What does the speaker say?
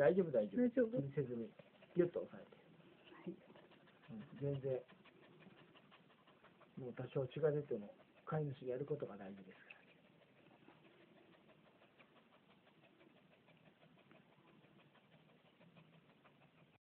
大丈夫大丈夫。 大丈夫気にせずにギュッと押さえて。全然もう多少血が出ても飼い主がやることが大事です。